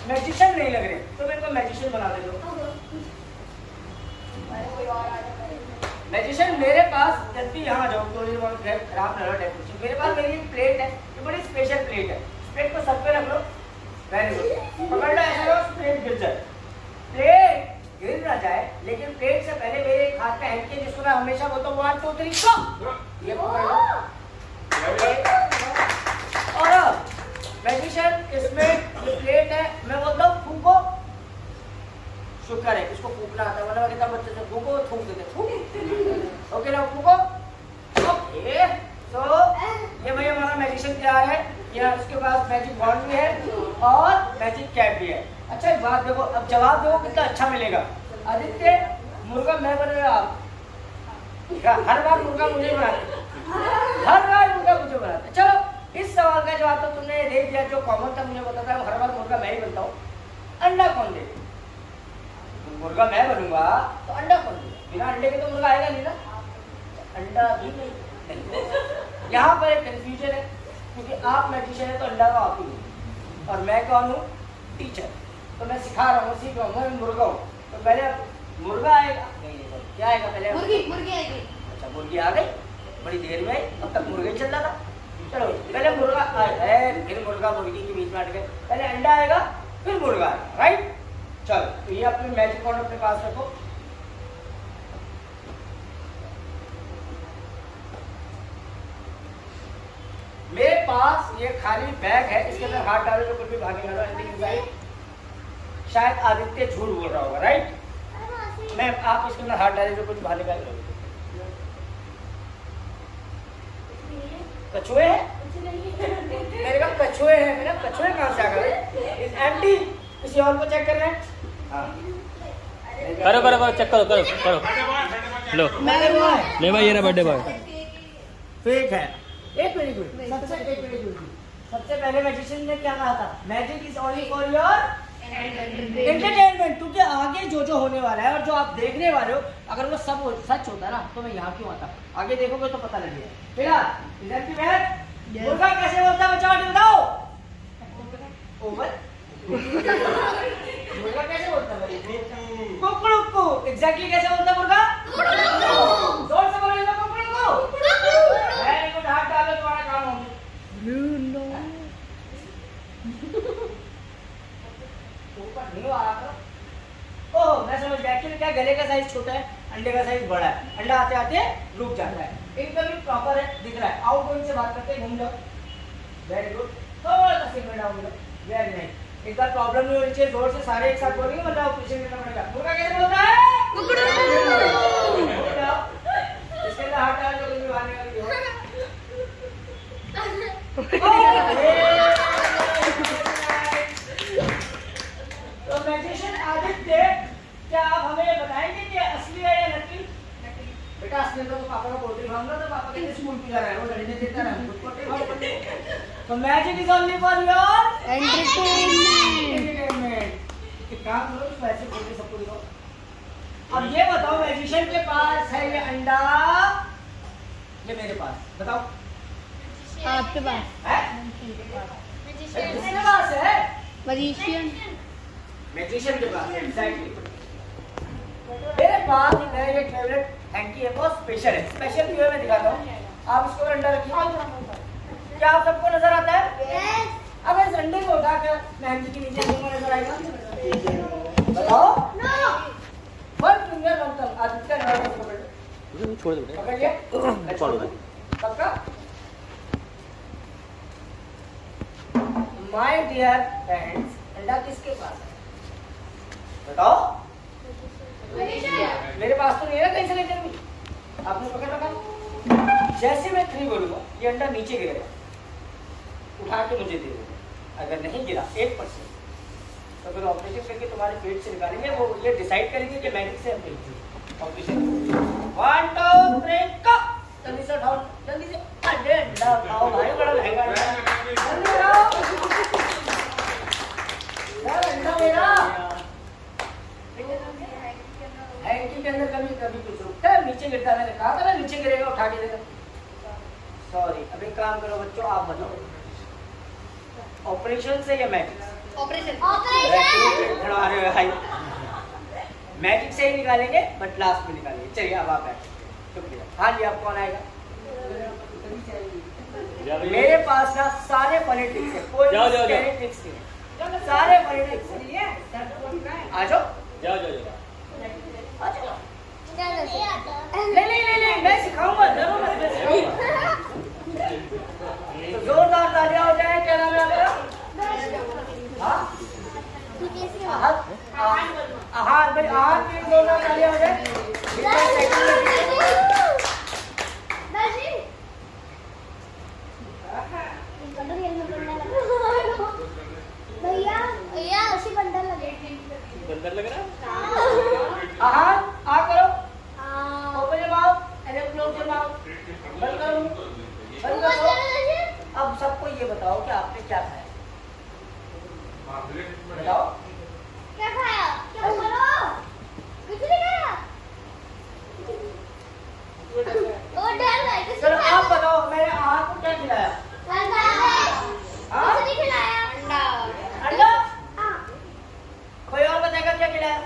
Magician नहीं लग रहे तो मेरे को मैजिशियन बना दे दो। मैजिशियन मेरे पास जल्दी यहाँ जाओ, खराब ना डेकोरेशन। मेरे पास मेरी एक प्लेट है, ये बड़ी स्पेशल प्लेट है। प्लेट को सर पे रख लो, वेरी गुड, पकड़ लो ऐसे लो, प्लेट गिर जाए। प्लेट गिर ना जाए, लेकिन प्लेट से पहले मेरे एक हाथ में हैंकी जिसको मैं हमेशा बोलता हूँ 1 2 3 गो, ये पकड़ लो। और मैजिशियन इसमें प्लेट है, मैं बोलता हूँ फूको, शुक्र है इसको फूकना आता है, वरना कितना बच्चे से फूको थूक देते, फूक। ओके ना, फूको। ओके, तो ये भाई हमारा मैजिशियन क्या है, ये उसके पास मैजिक वॉन्ड भी है और मैजिक कैप भी है। अच्छा एक बात देखो, अब जवाब देखो कितना अच्छा मिलेगा। आदित्य मुर्गा मैं बन रहा, आप हर बार मुर्गा मुझे बनाते, हर बार मुर्गा मुझे बनाते। चलो इस सवाल का जवाब तो तुमने दे दिया, जो कॉमन था मुझे पता था, हर बार मुर्गा मैं ही बनता हूँ। अंडा कौन दे? मुर्गा मैं बनूंगा तो अंडा कौन देगा? बिना अंडे के तो मुर्गा आएगा नहीं ना, अंडा भी नहीं। यहाँ पर एक कंफ्यूजन है, क्योंकि आप मैजिशियन है तो अंडा तो आप ही नहीं, और मैं कौन हूँ? टीचर। तो मैं सिखा रहा हूँ, सीख रहा हूँ, मैं मुर्गा हूँ। तो पहले मुर्गा आएगा, नहीं क्या आएगा पहले? मुर्गी आएगी। अच्छा मुर्गी आ गई, बड़ी देर में आई, अब तक मुर्गा ही चल रहा था। चलो पहले मुर्गा आए, फिर मुर्गा मुर्गी के बीच में अट गए, पहले अंडा आएगा फिर मुर्गा आएगा, राइट? चलो तो ये अपने मैजिक वॉन्ड अपने पास रखो। मेरे पास ये खाली बैग है, इसके अंदर हाथ डालो तो कुछ भी भागे ना, राइट? शायद आदित्य झूठ बोल रहा होगा, राइट? मैं आप इसके अंदर हाथ डाले तो कुछ बाहर निकाल, कछुए हैं? मेरे का कछुए हैं, मेरा कछुए कहाँ से आ गए? इस एम्प्टी, किसी और को चेक कर रहे हैं? हाँ करो करो करो, चेक करो करो करो, लो ले भाई, ये रहा बर्थडे बॉय। फेक है। एक मिनट, सबसे पहले मैजिशियन ने क्या कहा था? Magic is only for your entertainment, क्योंकि आगे जो जो होने वाला है और जो आप देखने वाले हो, अगर वो सब सच होता ना तो मैं यहाँ क्यों आता? आगे देखोगे तो पता लगेगा। मुर्गा कैसे बोलता है बच्चा, बताओ? ओवर। मुर्गा कैसे बोलता है? कुकड़ुकू। एग्जैक्टली कैसे बोलता है मुर्गा? जोर से बोलो कुकड़ुकू। वेरी गुड, हाथ डालो, तुम्हारा काम हो गया। ऊपर नहीं आ रहा। ओह मैं समझ गया, एक्चुअली क्या गले का साइज छोटा है, अंडे का साइज बड़ा है, अंडा आते आते रुक जाता है। एकदम ही प्रॉपर है, दिख रहा है। आउटगोइंग से बात करते हैं, घूम जाओ। वेरी गुड, थोड़ा सा सिंगल डाउन करो, वेरी नाइस। एक बार प्रॉब्लम नहीं होनी चाहिए, जोर से सारे एक साथ बोलेंगे वरना ऑपरेशन करना पड़ेगा। मुर्गा कैसे बोलता है? इसके अंदर हाथ डाल दो, कुछ बाहर निकल गया। तो मैजिशियन आदित्य, क्या आप हमें बताएंगे कि असली है या नकली? बेटा असली तो पापा का पोल्ट्री फार्म था, तो पापा के स्कूल पूजा रहा है, वो लड़ने देता है, पोल्ट्री फार्म। तो magic is only for your entertainment. काम करो तो ऐसे बोल के सबको दिखाओ। अब ये बताओ, मैजिशियन के पास है ये अंडा, ये मेरे पास, बताओ आपके पास है? किसके पास है? मैजिशियन मैजिशियन के पास, एग्जैक्टली। मेरे पास है ये फेवरेट हैंकी है, बहुत स्पेशल है। स्पेशल क्यों है मैं दिखाता हूँ। आप इसके ऊपर अंडा रखिए, क्या आप सबको नजर आता है? yes. अब इस अंडे को उठाकर मैं हैंकी के नीचे दूंगा, नजर आएगा? बताओ। no. One finger one thumb. Aditya छोड़ दो, पकड़िए, छोड़ दो पक्का। माय डियर फ्रेंड्स, अंडा किसके पास है बताओ? मेरे पास तो नहीं है ना, कहीं से लेकर भी आपने पकड़ रखा। जैसे मैं 3 बोलूंगा ये अंडा नीचे गिरेगा, उठा के मुझे दे देगा। अगर नहीं गिरा 1% तो फिर ऑपरेशन करके तुम्हारे पेट से निकालेंगे। वो ये डिसाइड करेंगे कि मैजिक से ऑपरेशन। 1 2 3 को जल्दी से उठाओ, जल्दी से। अरे अंडा उठाओ भाई, बड़ा महंगा जल्दी उठाओ यार, अंडा मेरा हैंकी के अंदर कभी कभी कुछ रुकता है, नीचे गिरता है। मैंने कहा था ना नीचे गिरेगा, उठा के देगा। सॉरी, अब एक काम करो बच्चों, आप बताओ ऑपरेशन से या मैजिक? ऑपरेशन खड़वा रहे हो भाई। मैजिक से ही निकालेंगे बट लास्ट में निकालेंगे। चलिए अब आप बैठिए। शुक्रिया। हाँ जी, आप कौन आएगा? मेरे पास ना सारे पॉलिटिक्स है, कोई पॉलिटिक्स नहीं है, सारे पॉलिटिक्स है। आ जाओ जाओ जाओ जाओ। नहीं मैं सिखाऊंगा जरूर, मैं सिखाऊंगा। तो जोरदार तालियां हो जाए। क्या नाम है आपका? आहार भाई, आहार की जोरदार तालियां हो जाए। भैया उसी बंडल लगे। बंदर लग रहा है। आहार आ करो। Open your mouth and close your mouth. बंद करो, बंद करो। अब सबको ये बताओ कि आपने क्या खाया? बताओ क्या खाया? क्या बोलो? कुछ नहीं खाया। वो डर है। चलो आप बताओ, मैंने आहार को क्या खिलाया? कुछ नहीं खिलाया। अंडा? कोई और बताएगा क्या खिलाया?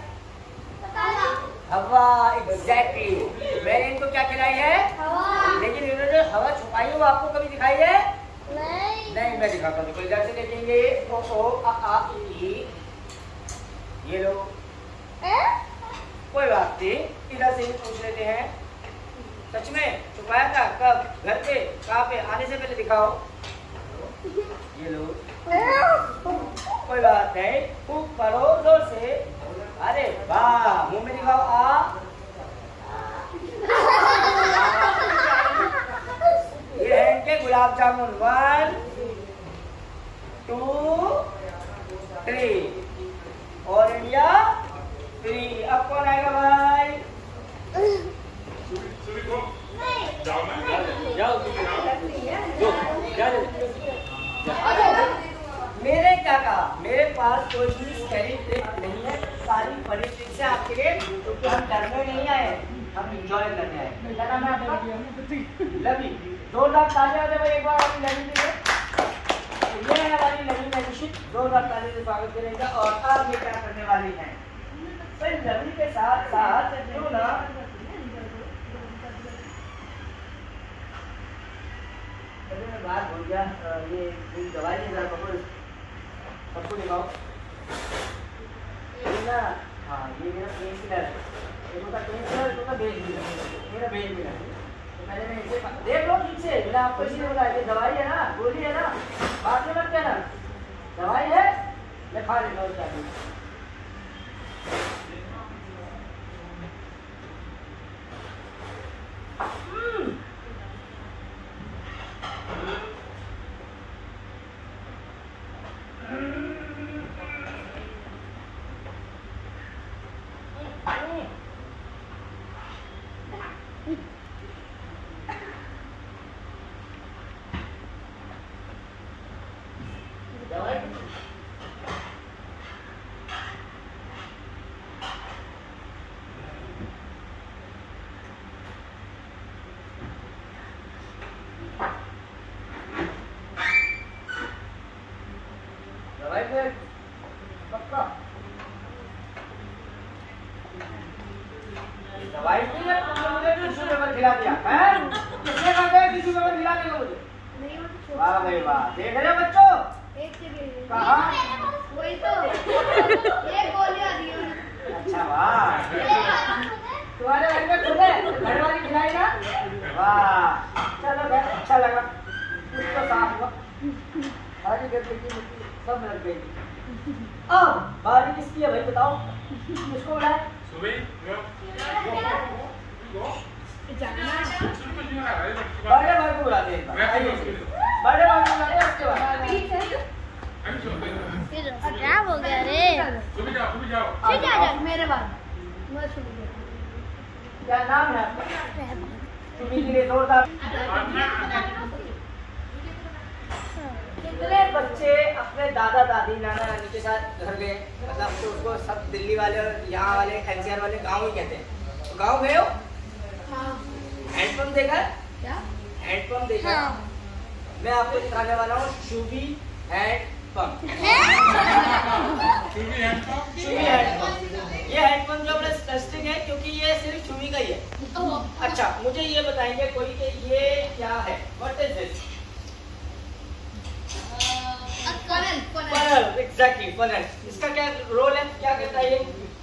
हवा। एग्जैक्टली। मैंने इनको क्या खिलाई है? हवा। लेकिन इन्होंने जो हवा छुपाई है वो आपको कभी दिखाई है? नहीं, मैं दिखाता हूँ। इधर से देखेंगे। ओ ओ आ ई। ये लो। कोई बात नहीं, इधर से ही पूछ लेते हैं। सच में छुपाया था? कब? घर पे? कहाँ पे? आने से पहले दिखाओ। ये लो। कोई बात नहीं, खूब करो जोर से। अरे वाह, मुंह में दिखाओ। आ। ये है इनके गुलाब जामुन। 1 2 3 और इंडिया 3। अब कौन आएगा भाई? जाओ मेरे क्या कहा? मेरे पास कोई भी स्कैरी ट्रिक नहीं है, सारी फनी ट्रिक से आपके लिए। क्योंकि हम डरने नहीं आए, हम एंजॉय करने आए। क्या नाम है आपका? लवी। जोरदार तालियां हो जाए भाई एक बार अपनी लवी के लिए। ये है हमारी लवी मैजिशियन। जोरदार तालियों से स्वागत करेगा। और अब ये क्या करने वाली है? भाई लवी के साथ साथ क्यों ना मैं बात भूल गया। ये दवाई है जरा पकड़ो, सबको दिखाओ। ये ना, हाँ ये मेरा पेन किलर है। ये तो पेन किलर, तो बेच भी मेरा बेच भी तो मैंने इसे देख लो ठीक से। मैंने आपको इसीलिए बताया ये दवाई है ना, गोली है ना, बात में मत कहना। दवाई है, मैं खा लेता हूँ। क्या दवाई नहीं है, तुमने मुझे टिश्यू पेपर खिला दिया है? किसने कहा था टिश्यू पेपर खिला देगा मुझे? वाह भाई वाह, देख रहे हो बच्चों? कहाँ? वही तो ये गोली आ रही है। अच्छा वाह, तुम्हारे घर में खुद है, घर वाली खिलाई ना? वाह, चलो भाई अच्छा लगा, कुछ तो साफ हुआ। सारी गंदगी मिट्टी सब लग गई। अब बारी किसकी है भाई बताओ? किसको बुलाए? बड़े भाई को बुलाते हैं, बड़े भाई को बुलाते हैं। उसके बाद क्या हो गया रे? ठीक है मेरे बाद क्या नाम है आपका? तुम्ही के लिए जोरदार। कितने बच्चे अपने दादा दादी नाना नानी के साथ घर गए? मतलब तो उसको सब दिल्ली वाले और यहाँ वाले एनसीआर वाले गाँव ही कहते हैं। तो गाँव गए हो? हैंडपंप देखा? क्या? हैंडपंप देखा? मैं आपको दिखाने वाला हूँ शूबी हैंडपंप। मुझे ये बताएंगे कोई कि ये क्या है? What is this? Funnel, exactly funnel. इसका क्या रोल है? क्या करता है ये?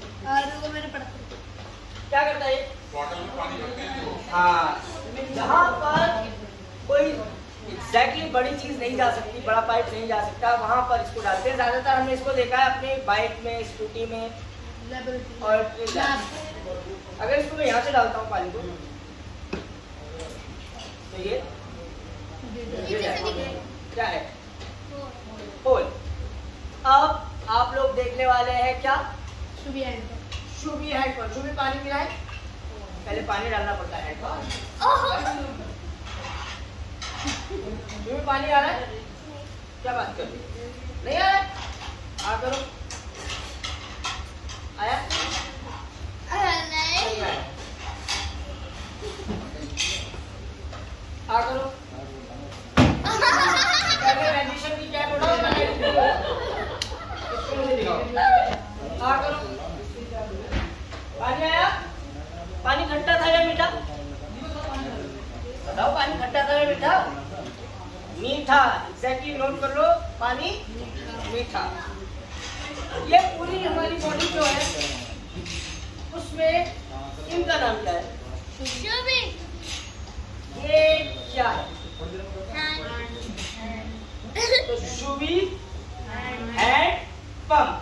क्या करता है ये? हाँ, जहाँ पर कोई एग्जैक्टली बड़ी चीज नहीं जा सकती, बड़ा पाइप नहीं जा सकता, वहां पर इसको डालते हैं। ज्यादातर हमने इसको देखा है अपने बाइक में, स्कूटी में। और अगर इसको मैं यहाँ से डालता हूँ पानी को, तो ये क्या है? होल। अब आप लोग देखने वाले हैं क्या? शुभी हैंड पर। शुभी पानी पीना है, पहले पानी डालना पड़ता है। शुभी पानी आ रहा है? क्या बात कर रही? नहीं आ रहा है? हाँ करो। आया? नहीं आया। हाँ करो। मैजिशियन की क्या वीडियो बनाई? इसको मुझे दिखाओ। हाँ करो। पानी आया? पानी खट्टा था या मीठा? बताओ, पानी खट्टा था या मीठा? मीठा। एग्जैक्टली नोट कर लो, पानी मीठा। ये पूरी हमारी बॉडी जो है उसमें इनका नाम क्या है? ये क्या है? तो शुभी हैंड पंप।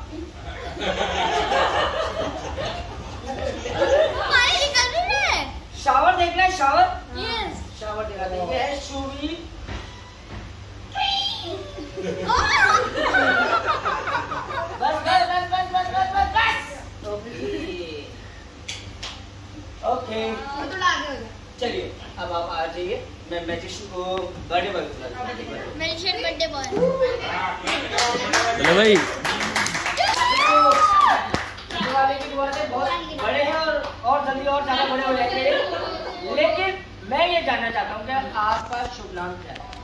शावर देखना है? शावर, शावर दिखा देंगे। है शुभी बस बस बस बस बस बस बस बस। ओके, चलिए अब आप आ जाइए। मैं मैजिशियन को बर्थडे बॉय बुला। हेलो भाई। वाले की दुआ से बहुत बड़े हैं और जल्दी और ज्यादा बड़े हो जाएंगे। लेकिन मैं ये जानना चाहता हूँ कि आपका शुभ नाम क्या है?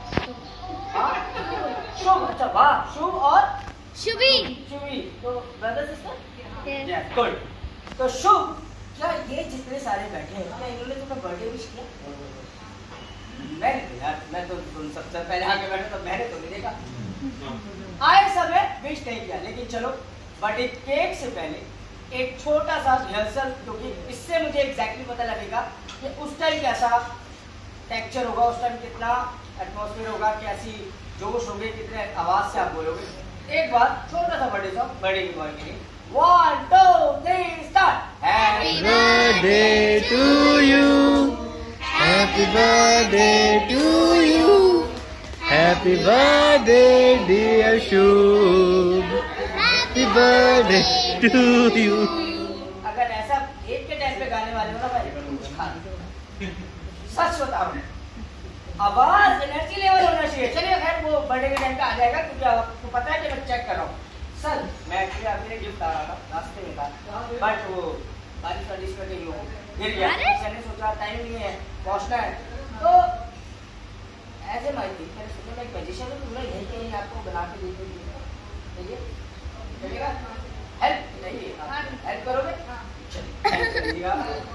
शुभ। अच्छा, वाह, शुभ और शुभी। तो ब्रदर सिस्टर, गुड। तो शुभ, क्या ये जितने सारे बैठे हैं क्या इन्होंने तुम्हें बर्थडे विश किया? मैंने यार, मैं तो तुम सबसे पहले आके बैठे तो मैंने तो नहीं देखा। आए सब है, विश नहीं किया। लेकिन चलो, बट एक केक से पहले एक छोटा सा रिहर्सल, क्योंकि इससे मुझे एग्जैक्टली पता लगेगा कि उस टाइम कैसा टेक्सचर होगा, उस टाइम कितना एटमॉस्फेयर होगा, कैसी जोश होंगे, कितने आवाज से आप बोलोगे। एक बार छोटा सा बर्थडे सॉन्ग बर्थडे की बॉय के लिए। 1 2 3 start. Happy birthday to you, happy birthday to you, happy birthday dear Shubh, happy birthday to you. अगर ऐसा एक के टाइम पे गाने वाले हो ना भाई, कुछ खा सच बताओ, आवाज एनर्जी लेवल होना चाहिए। चलिए खैर, वो बर्थडे के टाइम पे आ जाएगा, क्योंकि आपको पता है कि मैं चेक कर रहा हूँ। सर, मैं एक्चुअली आपके लिए गिफ्ट आ रहा था, रास्ते में था, बट वो बारिश वारिश में कहीं गिर गया। मैंने सोचा टाइम नहीं है, पहुँचना है, तो ऐसे माई थी, मैंने सोचा मैं एक मैजिशियन हूँ, मैं यहीं कहीं आपको बना के दे दूँगी। चलिएगा? हेल्प नहीं, हेल्प करोगे? चलिए।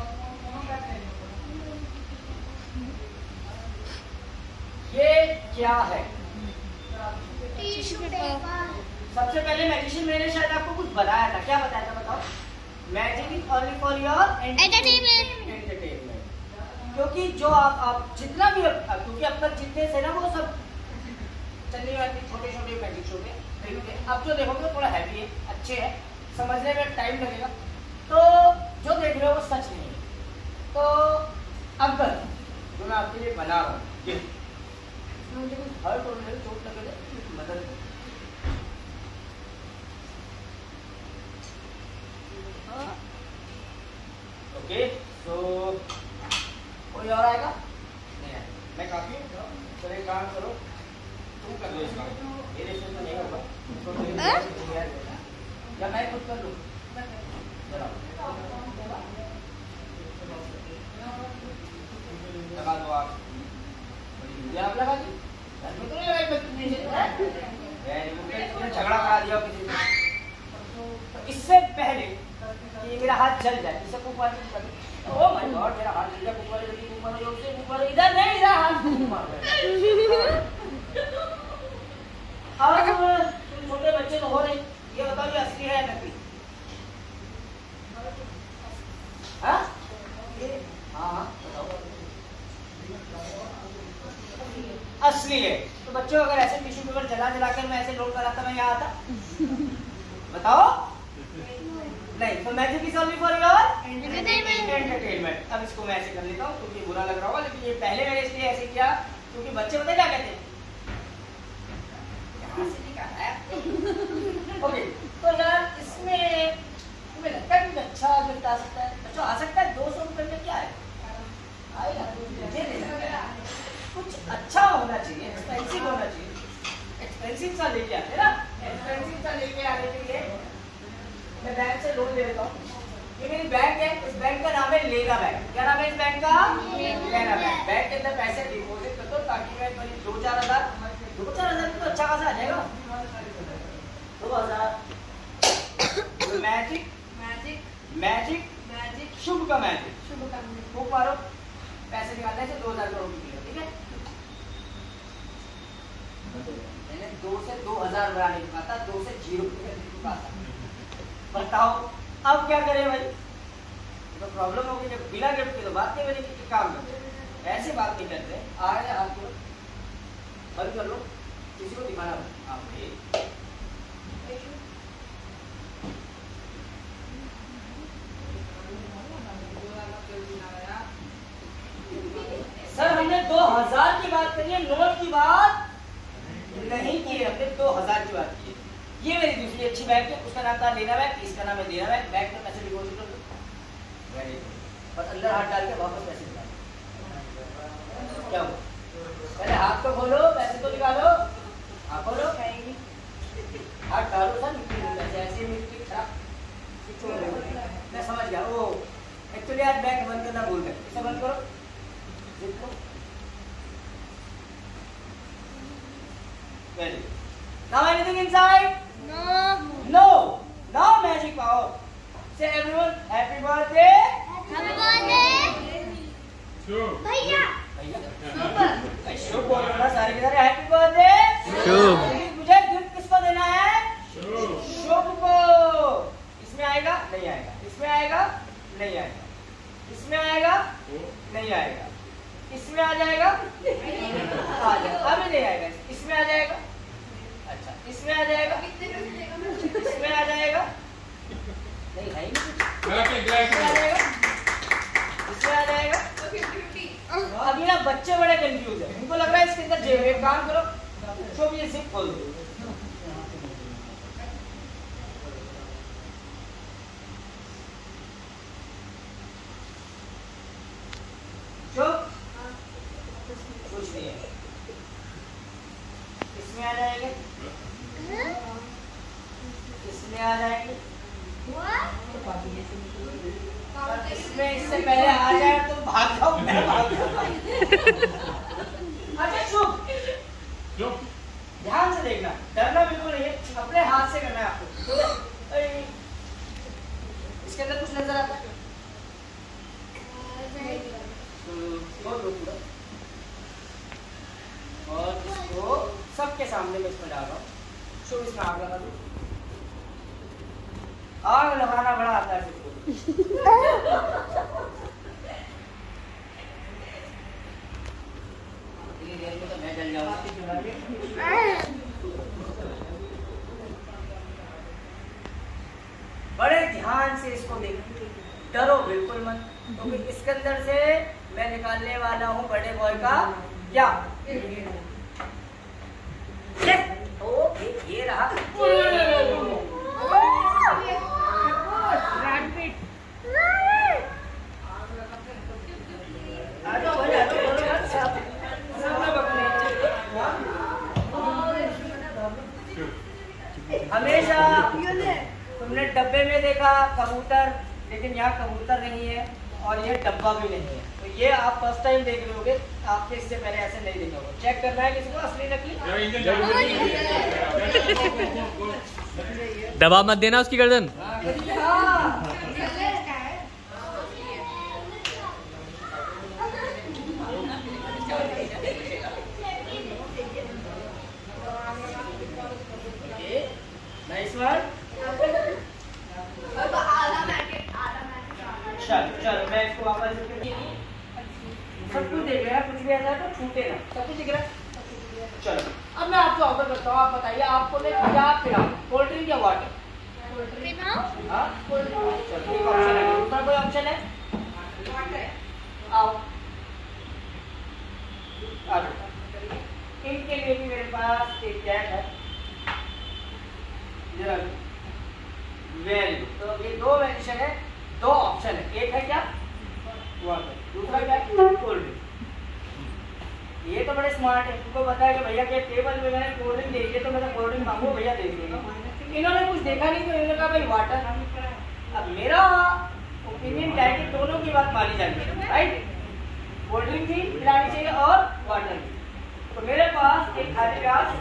ये क्या है? Tissue paper. सबसे पहले मैजिशियन मैंने शायद आपको कुछ बताया था। क्या बताया था बताओ? Magic is only for your entertainment. क्योंकि जो आप जितना भी, क्योंकि अब तक जितने से ना वो सब चलने वाले छोटे छोटे मैजिक शो के, अब जो देखोगे थोड़ा हैवी है, अच्छे है, समझने में टाइम लगेगा, तो जो देख रहे हो वो सच नहीं है। तो अगर जो मैं आपके लिए बना रहा हूँ, मुझे कुछ हर्ट और मेरे चोट लगे थे, मदद ओके। तो कोई और आएगा? नहीं आएगा, मैं काफी हूँ। चलो एक काम करो, तुम कर लो इस काम, मेरे से तो नहीं होगा, या मैं खुद कर लूँ? लगा दो आप, आप लगा दी, तो नहीं लगाई, झगड़ा करा दिया किसी से। तो इससे पहले कि मेरा हाथ जल जाए, इसे ओह माय गॉड, मेरा हाथ जल गया, मारो जोर से, मुंह मारो, इधर नहीं, इधर हाथ मुंह मारो। अब तुम छोटे बच्चे तो हो नहीं, ये बताओ ये असली है या नकली? हाँ हाँ बताओ। असली है। तो बच्चों अगर ऐसे टिश्यू पेपर जला कर मैं ऐसे लोड कराता, मैं यहाँ आता? बताओ नहीं। तो magic is only for your entertainment. अब इसको मैं ऐसे कर लेता हूँ क्योंकि बुरा लग रहा होगा, लेकिन ये पहले मैंने इसलिए ऐसे किया क्योंकि बच्चे पता क्या कहते हैं, ओके। तो यार इसमें तुम्हें लगता है कुछ अच्छा गिफ्ट आ सकता है? बच्चों आ सकता है। 200 रुपये में क्या है, आएगा मुझे नहीं लगता। कुछ अच्छा होना चाहिए, एक्सपेंसिव होना चाहिए। एक्सपेंसिव सा लेके आते ना, एक्सपेंसिव सा लेके आने के लिए मैं बैंक से लोन ले लेता हूँ। ये मेरी बैंक है, इस बैंक का नाम है लेना बैंक। क्या नाम है इस बैंक का? लेना बैंक। बैंक के अंदर पैसे डिपॉजिट कर दो ताकि मैं 2-4 हज़ार तो अच्छा खासा आ जाएगा। 2000 magic magic magic magic Shubh का मैजिक, शुभ का खूब मारो, पैसे निकालने से 2000 करोड़ की, ठीक है? मैंने 2 से 2000 बनाने की बात, 2 से 0 की बात। बताओ अब क्या करें भाई? तो प्रॉब्लम होगी जब बिना गिफ्ट के तो बात नहीं बनेगी। कि काम करते ऐसे बात नहीं करते। आ रहे हाथ को बंद कर लो, किसी को दिखाना आप। सर हमने 2000 की बात करी है, नोट की बात नहीं की है। हमने 2000 की बात की है। ये मेरी दूसरी अच्छी बैंक है, उसका नाम था लेना बैंक, इसका नाम है देना बैंक। बैंक में पैसे डिपॉजिट कर दो, और अंदर हाथ डाल के वापस पैसे निकालो। क्या हो? पहले हाथ तो खोलो, पैसे तो निकालो। हाथ खोलो, हाथ डालो सर, मिट्टी पैसे ऐसे मिट्टी खराब। मैं समझ गया। वो एक्चुअली आज बैंक बंद करना भूल गए। इसे बंद करो, देखो। Very good. Now anything inside? No. No. Now magic power. Say everyone, happy birthday. Happy birthday. भैया। भाई शुभ बोल रहा ना सारे के सारे। Happy birthday Shubh. मुझे गिफ्ट किसको देना है? शुभ को। इसमें आएगा नहीं आएगा, इसमें आएगा नहीं आएगा, इसमें आएगा नहीं आएगा, इसमें आ जाएगा आ जाएगा, अभी नहीं आएगा, इसमें आ जाएगा। अच्छा इसमें आ जाएगा, इसमें आ जाएगा नहीं है इसमें आ जाएगा, इसमें आ जाएगा। अभी ना बच्चे बड़े कंफ्यूज है, उनको लग रहा है इसके अंदर जेब है। एक काम करो, शुभ ये जिप खोल दो। कुछ नहीं है, इसमें आ जाएगा, इसमें आ जाएंगे, इसमें इससे पहले आ जाए तो भाग जाओ, मैं भाग जाऊं। अच्छा शुभ, ध्यान से देखना, डरना बिल्कुल नहीं है, अपने हाथ से करना है आपको। इसके अंदर कुछ नजर आता है? और इसको सबके सामने में इसमें डाल रहा हूँ। शुभ इसमें आग लगा दो। आग लगाना बड़ा आता है सबको। इतनी देर में तो मैं जल जाऊंगा। बड़े ध्यान से इसको देखो, डरो बिल्कुल मत, क्योंकि इसके अंदर से मैं निकालने वाला हूँ बड़े बॉय का क्या? ये रहा। हमेशा तुमने डब्बे में देखा कबूतर, लेकिन यहाँ कबूतर नहीं है और ये डब्बा भी नहीं है। तो ये आप फर्स्ट टाइम देख रहे होगे, आपने इससे पहले ऐसे नहीं देखा होगा। चेक करना है किसी को असली नकली। दबा मत देना उसकी गर्दन। छूटे ना, सब कुछ दिख रहा है। चलो अब मैं आपको ऑर्डर करता हूँ, आप बताइए आपको मैं क्या पिलाऊं, कोल्ड ड्रिंक या वाटर? हाँ कोल्ड ड्रिंक। चलो एक ऑप्शन है, दूसरा कोई ऑप्शन है? आओ आ जाओ। इनके लिए भी मेरे पास एक कैप है, वेरी गुड। तो ये दो वेरिएशन है, दो ऑप्शन है, एक है क्या वाटर, दूसरा क्या कोल्ड ड्रिंक। ये तो बड़े स्मार्ट है, तुमको पता है कि भैया के टेबल पे मैंने कोल्ड ड्रिंक देखी है तो मैं तो कोल्ड ड्रिंक मांगू, भैया दे देंगे। इन्होंने कुछ देखा नहीं तो इन्होंने कहा भाई वाटर। अब मेरा ओपिनियन क्या है कि दोनों की बात मानी जाएगी, राइट? कोल्ड ड्रिंक भी पिलानी चाहिए और वाटर भी। तो मेरे पास एक खाली ग्लास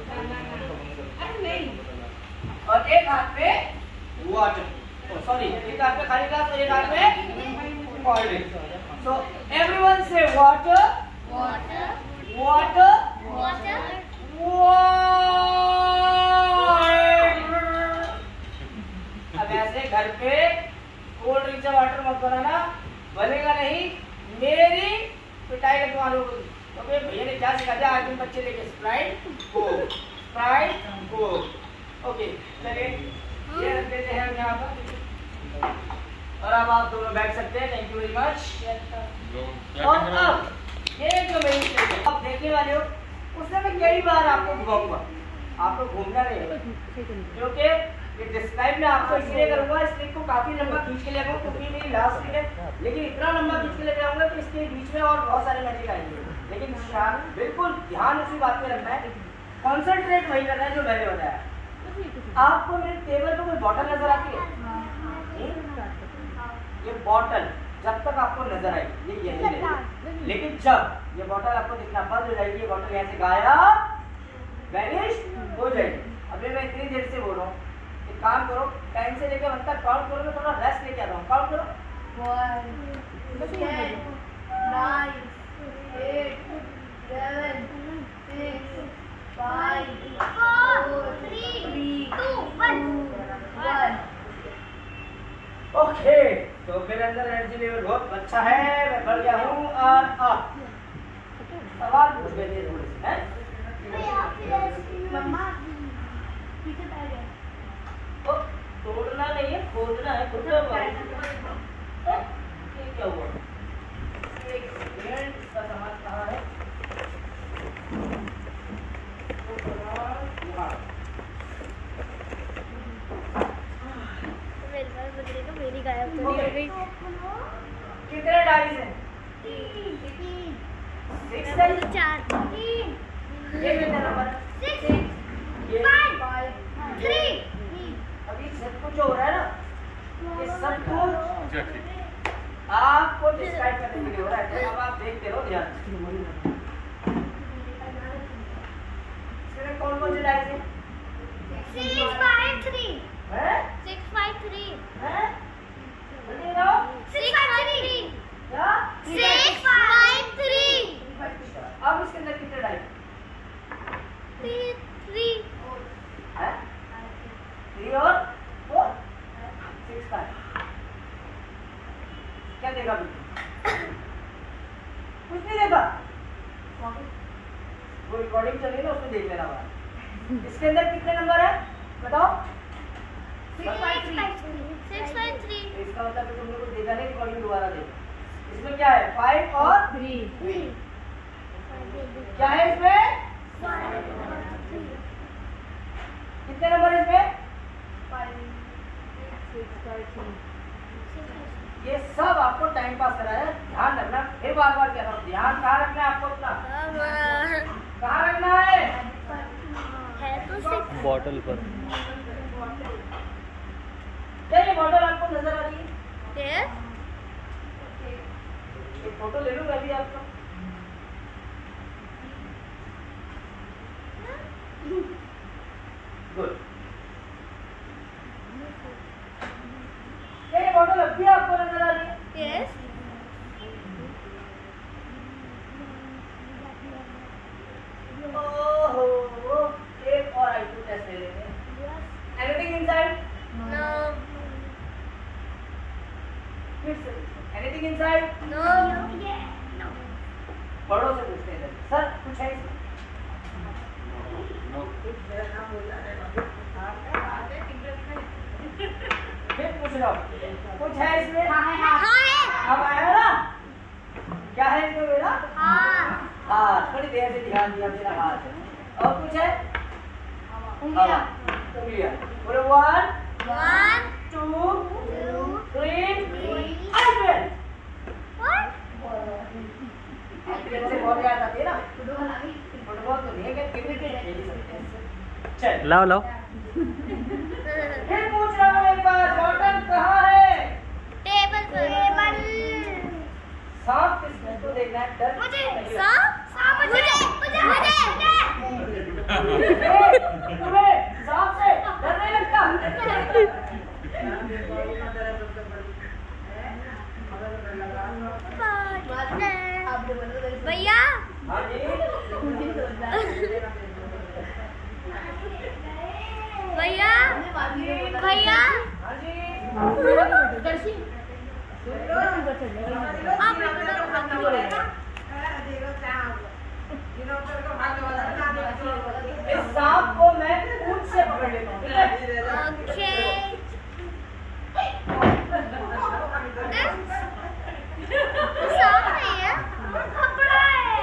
और एक हाथ पे वाटर, सॉरी एक हाथ पे खाली ग्लास और एक हाथ पे कोल्ड ड्रिंक। सो एवरीवन से वाटर Water. Water Water. अब ऐसे घर पे कोल्ड ड्रिंक से वाटर मत बनाना, बनेगा नहीं, मेरी पिटाई लगवा लो। तो भैया ने क्या सिखा दिया, आज तुम बच्चे लेके स्प्राइट को ओके चलिए ये रख देते हैं यहाँ पर और अब आप दोनों बैठ सकते हैं। Thank you very much. और अब ये जो मेरी प्लेट है आप देखने वाले हो, उसमें मैं कई बार आपको घुमाऊंगा, आपको घूमना नहीं है क्योंकि ये डिस्क्राइब मैं आपको इसलिए करूंगा, इस क्लिप को काफी लंबा खींच के ले आऊंगा क्योंकि मेरी लास्ट क्लिप है, लेकिन इतना लंबा खींच के लेके आऊंगा कि इसके बीच में और बहुत सारे मैजिक आएंगे, लेकिन बिल्कुल ध्यान उसी बात पे रखना है, कॉन्सेंट्रेट वही करना है जो मैंने बताया। आपको मेरे टेबल पे कोई बॉटल नजर आती है? ये बॉटल जब तक आपको नजर आई ये यही रहेगी, लेकिन जब ये बॉटल आपको दिखना बंद हो जाएगी, ये बॉटल यहाँ से गायब वैनिश हो जाएगी। अभी मैं इतनी देर से बोल रहा हूँ, एक काम करो, टाइम से लेकर 1 तक काउंट करो, मैं थोड़ा रेस्ट लेके आता हूँ, काउंट करो 1 10 9 8 7 6 5 4 3 2 1 ओके। तो मेरे अंदर एनर्जी लेवल बहुत अच्छा है, मैं बढ़ गया हूँ। और आप सवाल पूछ गए थे थोड़े से, हैं? मम्मा पीछे बैठ गए। तो तोड़ना नहीं है, खोदना है, खुद का ये क्या हुआ? एक सेकंड, इसका सामान कहाँ है? तो सामान यहाँ। मेरी गायब तो नहीं हो गई। कितने डाइस हैं? 6 डाइस? 4 ये कितना नंबर? 6 ये 5 3 अभी सब कुछ हो रहा है ना, ये सब कुछ आपको डिस्क्राइब करने के लिए हो रहा है, अब आप देखते रहो ध्यान से। इसमें कौन कौन से डाइस हैं? 6 5 3 हैं? 6 5 3 हैं? जल्दी बताओ। 6 5 3 क्या? 6 5 3 अब इसके अंदर कितने डाइस? 3 हैं? 3 और 4 6 का क्या देखा बिल्कुल? कुछ नहीं देखा, वो रिकॉर्डिंग चल रही है ना, उसमें देख लेना बात। इसके अंदर कितने नंबर है बताओ? 6 5 3 इसका मतलब तुमने कुछ देखा नहीं, रिकॉर्डिंग दोबारा देखो। इसमें क्या है? 5 और 3 क्या है इसमें? कितने नंबर है इसमें? ये सब आपको टाइम पास करा है, ध्यान रखना, फिर बार बार कह रहा हूँ, ध्यान कहाँ रखना है आपको अपना? कहाँ रखना है? बॉटल पर। क्या ये बॉटल आपको नजर आ रही है? Yes. एक फोटो ले लूँ मैं भी आपका। गुड। क्या ये बॉटल अब भी आपको नजर आ रही है? Yes. ओहो, एक और आईक्यू टेस्ट ले लेते हैं। Anything inside? No. फिर से एनीथिंग इनसाइड? No. बड़ों से पूछते हैं। कुछ है इसमें? फिर पूछ रहा हूँ, कुछ है इसमें? अब आया ना? क्या है इसमें मेरा? हाथ। थोड़ी देर से ध्यान दिया मेरा हाथ। और कुछ है? उंगलियां। बोलो 1 2 3 आइडियल। से बहुत याद आती है ना? फुटबॉल तो नहीं है, क्रिकेट खेल सकते हैं। चल लाओ लाओ। फिर पूछ रहा हूँ एक बार, बॉटल कहाँ है? टेबल पर। सांप किसको तो देखना है? डर मुझे नहीं है। सांप मुझे तुम्हें सांप से डर नहीं लगता? भैया हाँ जी। भैया भैया हाँ जी। इस सांप को मैं पूंछ से पकड़ लेता हूँ, ठीक है? सांप नहीं है, कपड़ा है।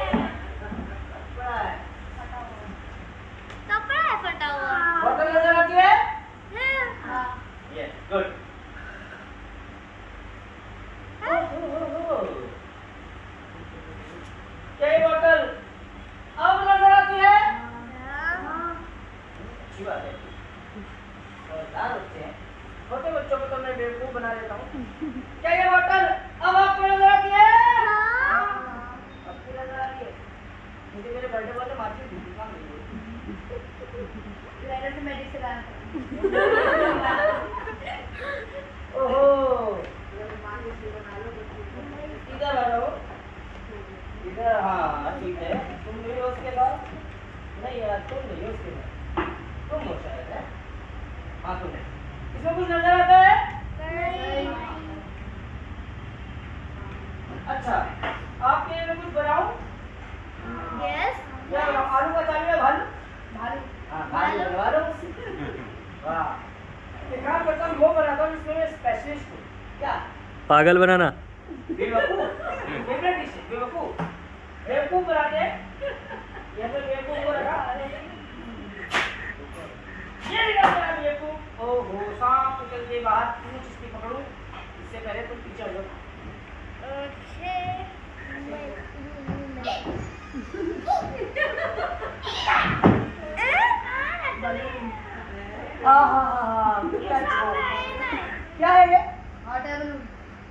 कपड़ा है फटा हुआ। बॉटल नजर आती है? हाँ। Yes, good. क्या ये बॉटल अब नजर आती है? अच्छी बात है। समझदार बच्चे हैं। छोटे बच्चों को तो मैं बेवकूफ बना देता हूँ। क्या ये बॉटल अब आपको नजर आती है? आपको नजर आ रही है? मुझे मेरे बर्थडे वाले माचिस दूंगा मेरे। ओहो, इधर आ जाओ। इधर, हाँ ठीक है। तुम नहीं हो उसके बाद? नहीं यार, तुम नहीं हो उसके बाद। तुम हो शायद, है? हाँ तुम। इसमें कुछ नजर आता है? अच्छा, आपके लिए कुछ बनाऊं? यस। क्या बनाऊं? आलू का चालू है? भालू? हाँ, भालू बनवा लो। वाह, एक काम करता हूँ, वो बनाता हूँ जिसमें मैं स्पेशलिस्ट हूँ। क्या? पागल बनाना। बेवकूफ, फेवरेट डिश है बेवकूफ। बेवकूफ बनाते हैं। ये तो बेवकूफ को रखा। ये निकल गया बेवकूफ। ओहो, सांप निकल के बाहर। पूंछ इसकी पकड़ूं? इससे पहले तुम पीछे हो जाओ। क्या है ये? Hot air balloon.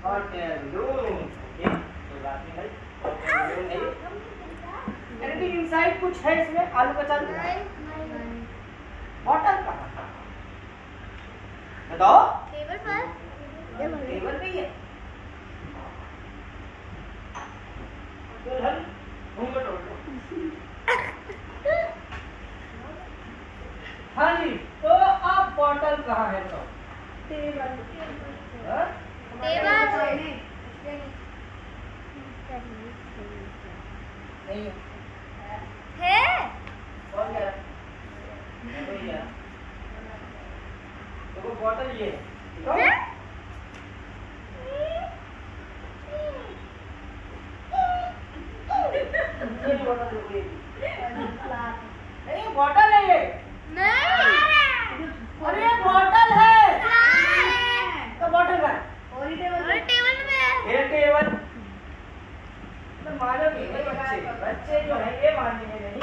ओके, तो बात नहीं भाई। हॉट एयर बलून है ये। एनीथिंग इनसाइड कुछ है इसमें? आलू का चालू? बॉटल कहाँ? बताओ। टेबल पर। टेबल पे ही है। दुल्हन घूंघट ओढ़ लो। हाँ जी, तो अब बॉटल कहाँ है? तो टेबल। हाँ? नहीं है। और क्या? कोई क्या? देखो बॉटल ये है। देखो। ये बॉटल देखिए। नहीं बॉटल है ये। नहीं। अरे ये बॉटल है। तो बॉटल का टेबल में। ये टेबल। तो मानो नहीं बच्चे, बच्चे जो है ये मानेंगे नहीं।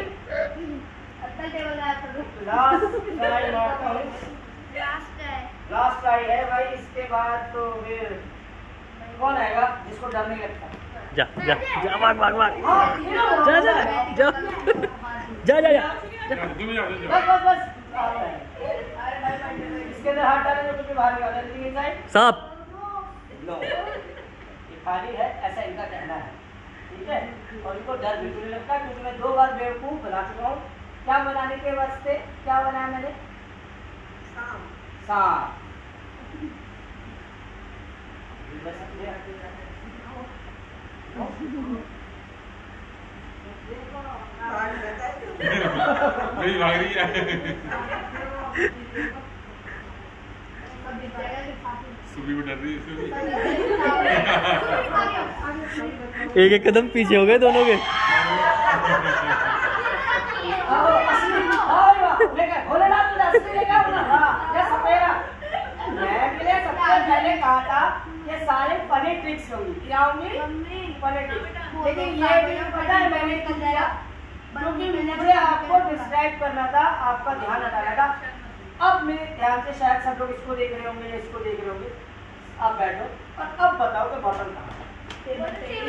लास्ट ट्राई मारता हूँ। लास्ट ट्राई है भाई, इसके बाद तो फिर कौन आएगा जिसको डर नहीं लगता? जा जा जा, भाग भाग भाग। हाँ, जा जा जा जा जा जा। बस बस बस। इसके अंदर हाथ डालेंगे तो कुछ बाहर निकाल देंगे इनसाइड। सांप। नो, ये खाली है, ऐसा इनका कहना है, ठीक है? और इनको डर बिल्कुल नहीं लगता क्योंकि मैं 2 बार बेवकूफ बना चुका हूँ। क्या बनाने के वास्ते क्या बनाया मैंने? सांप। नहीं भाग रही है। सुबी भी डर रही है। एक एक कदम पीछे हो गए दोनों के। मैंने कहा था ये सारे फनी ट्रिक्स होंगी, क्या होंगी? Funny tricks. लेकिन ये भी पता है मैंने क्यों किया? क्योंकि मुझे आपको डिस्ट्रैक्ट करना था, आपका ध्यान हटाना था। अब मेरे ध्यान से शायद सब लोग इसको देख रहे होंगे, इसको देख रहे होंगे। आप बैठो और अब बताओ कि बॉटल कहाँ है? टेबल।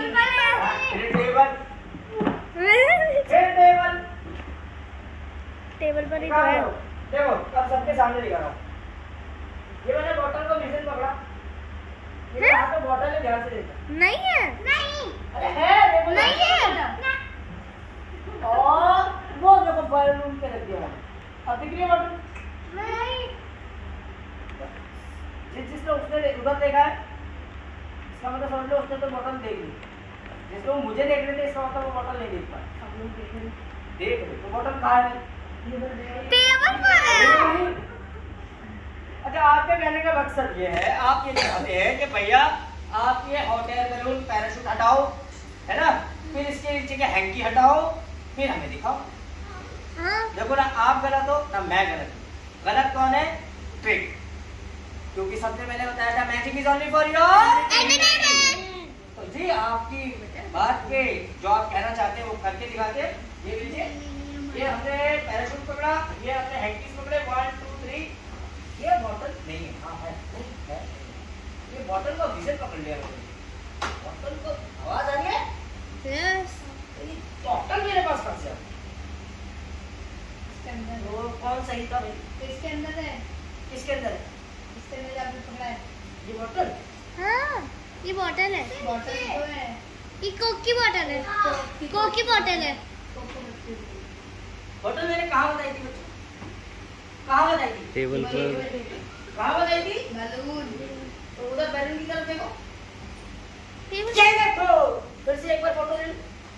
टेबल पर ही तो है। देखो अब सबके सामने दिखा रहा हूँ। ये मैंने बॉटल को मिशन पकड़ा, ये यहाँ पे बॉटल है, ध्यान से देखो। नहीं है। नहीं। अरे है, देखो नहीं है। और वो देखो बैलून पे रख दिया मैंने। अब दिख रही है बॉटल? नहीं। जिसने उसने उधर देखा है, इसका मतलब समझ लो उसने तो बॉटल देख ली। जिसको मुझे देख रहे थे इसका मतलब वो बॉटल नहीं देख पाया। देख रहे तो बॉटल कहाँ है? टेबल पर है। अच्छा, आपके कहने का मकसद ये है, आप ये चाहते हैं कि भैया आप ये हॉट एयर बैलून पैराशूट हटाओ, है ना, फिर इसके नीचे के हैंकी हटाओ, फिर हमें दिखाओ। देखो ना आप गलत हो ना मैं गलत हूँ। गलत कौन है? ट्रिक। क्योंकि सबसे पहले बताया था magic is only for your entertainment. तो जी आपकी बात के जो आप कहना चाहते हैं वो करके दिखाते हैं। ये लीजिए, ये हमने पैराशूट पकड़ा, ये हमने हैंकीज पकड़े, 1 2 3। ये बॉटल नहीं है, हाँ है। ये बॉटल को विजन पकड़ लिया मैंने। बॉटल को आवाज आ रही है? यस। बॉटल मेरे पास कहाँ से आ गई? तो कौन सही था? इसके अंदर है। किसके अंदर है? इसके अंदर आपने पकड़ा है। ये बॉटल? हाँ, ये बॉटल है। बॉटल तो है। ये कोक की बॉटल है। कोक की बॉटल है। बॉटल मैंने कहाँ बताई थी बच्चों? कहाँ बताई थी? टेबल पर। कहाँ बताई थी? बैलून। तो उधर बैलून की तरफ देखो। टेबल। क्या देखो? फिर से एक बार फोटो ले लो।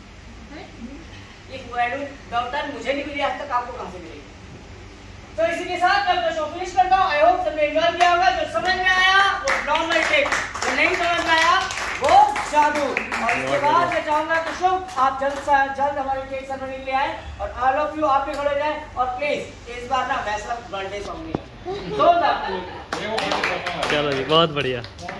ये बैलून डॉक्टर मुझे नहीं मिली आज तक, आपको कहाँ से मिलेगी? तो इसी के साथ मैं अपना शो फिनिश करता हूँ। आई होप सबने एंजॉय किया होगा। जो समझ में आया वो नॉर्मल टेक, जो नहीं समझ में आया वो जादू। और इसके बाद मैं चाहूंगा कि शुभ आप जल्द से जल्द हमारे केक सेरेमनी के लिए आए और ऑल ऑफ यू आप भी खड़े हो जाए। और प्लीज इस बार ना मैं सब बर्थडे सॉन्ग नहीं गाऊंगा। चलो जी, बहुत बढ़िया।